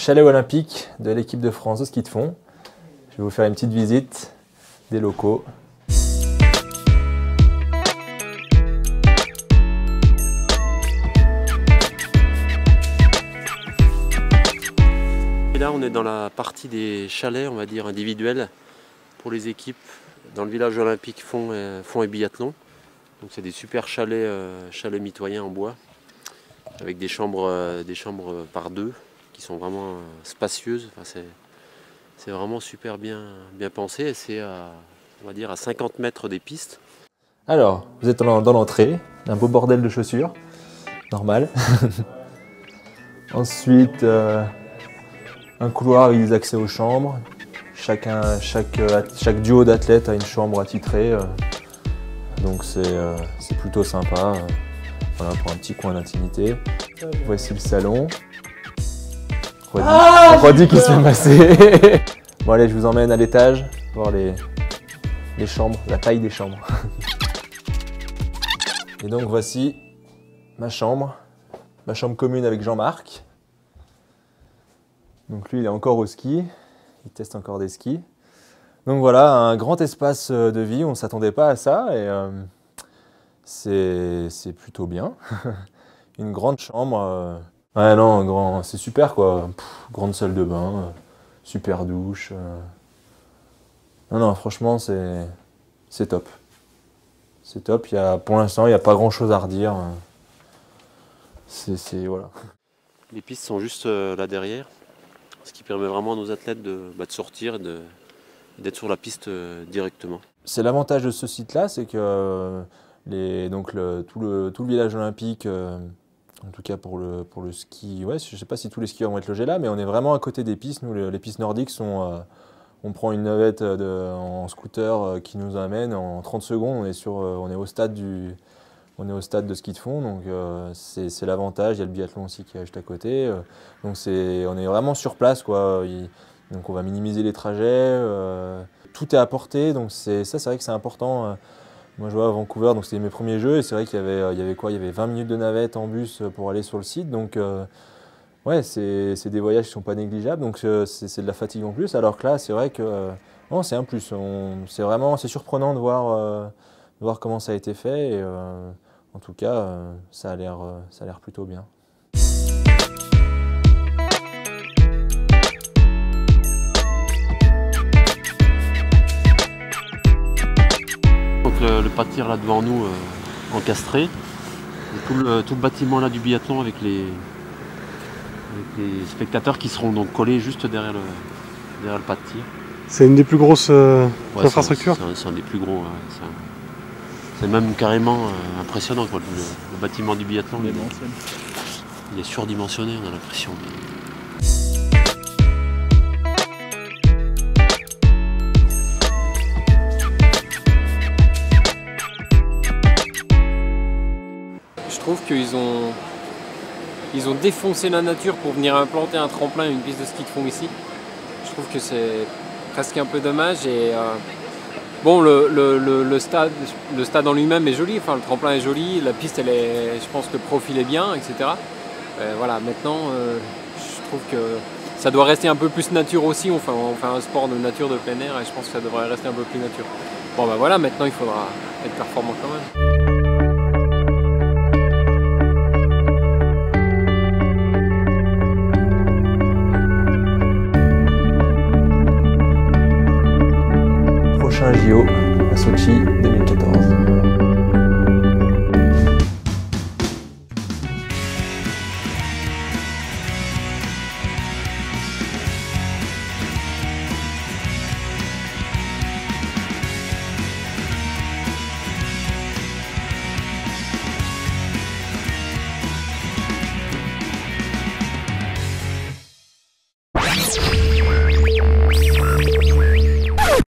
chalet olympique de l'équipe de France de ski de fond. Je vais vous faire une petite visite des locaux. Et là, on est dans la partie des chalets, on va dire individuels, pour les équipes dans le village olympique fond et biathlon. Donc c'est des super chalets, chalets mitoyens en bois, avec des chambres par deux, qui sont vraiment spacieuses. Enfin, c'est vraiment super bien pensé, et c'est on va dire à 50 mètres des pistes. Alors, vous êtes dans l'entrée, un beau bordel de chaussures, normal. Ensuite, un couloir avec des accès aux chambres. Chaque duo d'athlètes a une chambre attitrée, donc c'est plutôt sympa, voilà, pour un petit coin d'intimité. Voici le salon. Roddy qui se fait masser. Bon allez, je vous emmène à l'étage, voir les chambres, la taille des chambres. Et donc voici ma chambre commune avec Jean-Marc. Donc lui il est encore au ski, il teste encore des skis. Donc voilà, un grand espace de vie, on ne s'attendait pas à ça et c'est plutôt bien. Une grande chambre, ouais non, c'est super quoi. Grande salle de bain, super douche. Non, franchement c'est top. C'est top, pour l'instant il n'y a pas grand chose à redire. Voilà. Les pistes sont juste là derrière, ce qui permet vraiment à nos athlètes de sortir et d'être sur la piste directement. C'est l'avantage de ce site-là, c'est que tout le village olympique, en tout cas pour le ski, ouais, je ne sais pas si tous les skieurs vont être logés là, mais on est vraiment à côté des pistes. Nous, les pistes nordiques sont... on prend une navette en scooter qui nous amène en 30 secondes, on est au stade de ski de fond, donc c'est l'avantage. Il y a le biathlon aussi qui est juste à côté, donc on est vraiment sur place, quoi. Donc on va minimiser les trajets, tout est à portée, donc c'est vrai que c'est important. Moi je vois à Vancouver, donc c'était mes premiers jeux, et c'est vrai qu'il y avait 20 minutes de navette en bus pour aller sur le site, donc ouais, c'est des voyages qui ne sont pas négligeables, donc c'est de la fatigue en plus, alors que là c'est vrai que non, c'est un plus. C'est surprenant de voir comment ça a été fait, et en tout cas ça a l'air plutôt bien. Le pas de tir là devant nous encastré, et tout le bâtiment là du biathlon avec les spectateurs qui seront donc collés juste derrière le pas de tir. C'est une des plus grosses infrastructures. C'est un des plus gros. C'est même carrément impressionnant, quoi. Le bâtiment du biathlon il est surdimensionné, on a l'impression. Je trouve qu'ils ont défoncé la nature pour venir implanter un tremplin et une piste de ski de fond ici. Je trouve que c'est presque un peu dommage. Et bon, le stade en lui-même est joli, enfin le tremplin est joli, la piste je pense que le profil est bien, etc. Voilà, maintenant je trouve que ça doit rester un peu plus nature aussi. On fait un sport de nature, de plein air, et je pense que ça devrait rester un peu plus nature. Bon ben voilà, maintenant il faudra être performant quand même. Prochain JO à Sochi 2014.